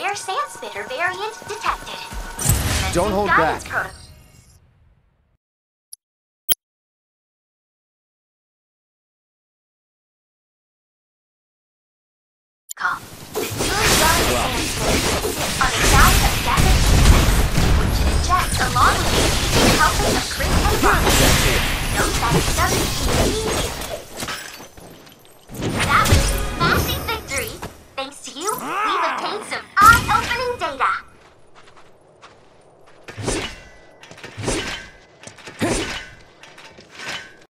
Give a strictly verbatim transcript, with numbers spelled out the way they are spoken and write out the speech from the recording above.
rare sand spitter variant detected. Don't hold back. Protocol. The two young sand spitters sit on a diet of gathered insects, which it injects along with it to help it accrete and rot. Note that it doesn't immediately. That was a smashing victory. Thanks to you, we've obtained some eye-opening data.